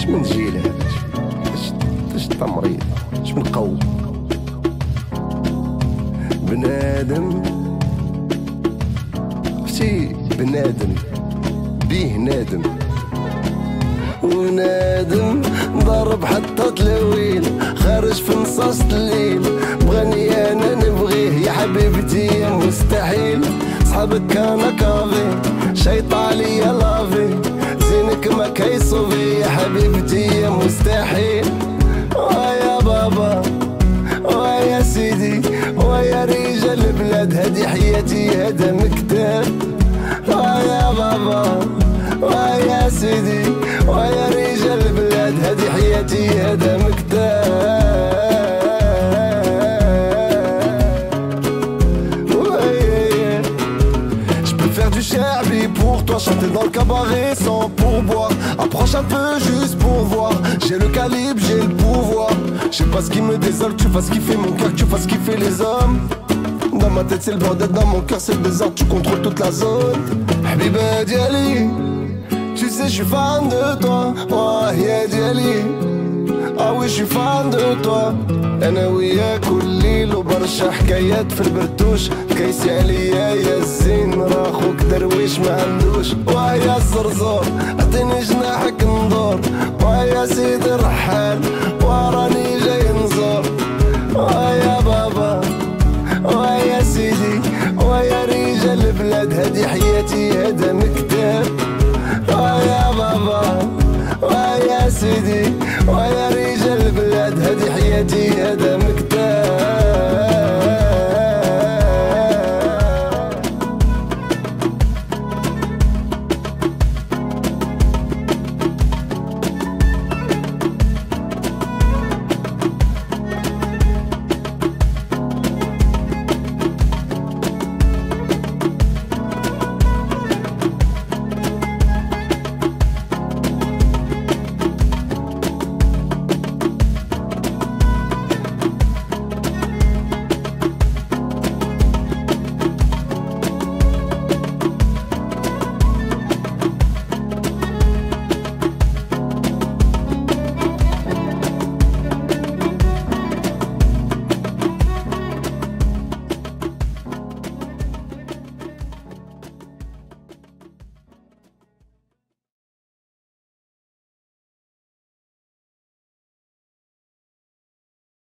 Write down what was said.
اش من جيل هذا؟ اش تمريض؟ اش من قوم بنادم؟ عرفتي بنادم بيه نادم، ونادم ضرب حتى تلويل خارج في نصاص الليل، بغاني انا نبغيه يا حبيبتي يا مستحيل، صحابك كان كافي شيطالي يا لافي، زينك ما كيصوفي يا حبيبتي يا مستحيل. ويا بابا ويا سيدي ويا رجال البلاد هادي حياتي هذا مكتاب، ويا بابا ويا سيدي ويا رجال البلاد هادي حياتي هذا مكتاب. Cherbi pour toi, chanter dans le cabaret sans pourboire. Approche un peu juste pour voir. J'ai le calibre, j'ai le pouvoir. Je sais pas ce qui me désole, tu fasses kiffer mon cœur, que tu fasses kiffer les hommes. Dans ma tête c'est le bordel, dans mon cœur c'est le désordre, tu contrôles toute la zone. Habiba Diali, tu sais je suis fan de toi. Oh yeah Diali, ah oui je suis fan de toi. انا وياك كل ليل وبرشا حكايات في البرتوش، كيسي عليا يا الزين راخوك درويش ما عندوش. ويا الزرزور اعطيني جناحك ندور، ويا سيدي الرحال وراني جاي نزور. ويا بابا ويا سيدي ويا رجال البلاد هادي حياتي هذا مكتاب. ويا بابا ويا سيدي ويا رجال البلاد هادي حياتي هذا